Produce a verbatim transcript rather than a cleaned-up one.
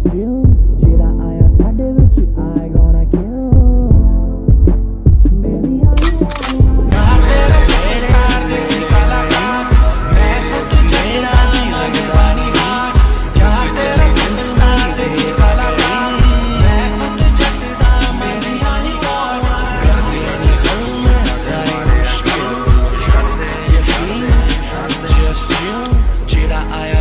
chill, ਜਿਹੜਾ ਆਇਆ ਸਾਡੇ ਵਿੱਚ I gonna kill baby how you want ਤੇਰਾ ਫੇਸ ਕਰਦੇ ਸੀ ਕਾਲਾ ਕਾਰ ਮੈਂ ਪੁੱਤ ਜਿਹੜਾ ਜੀਵਨ ਵਾਣੀ ਹਾਰ ਯਾਰ ਤੇਰਾ ਫੇਸ ਕਰਦੇ ਸੀ ਕਾਲਾ ਕਾਰ ਮੈਂ ਪੁੱਤ ਜੱਟ ਦਾ ਮੰਦੀ ਹਾਨੀ ਹਾਰ ਗਰਮੀਆਂ ਦੀ ਖੁਸ਼ੀ ਮੈਂ ਸਾਰੀ ਮੁਸ਼ਕਿਲ ਯਕੀਨ just chill ਜਿਹੜਾ ਆਇਆ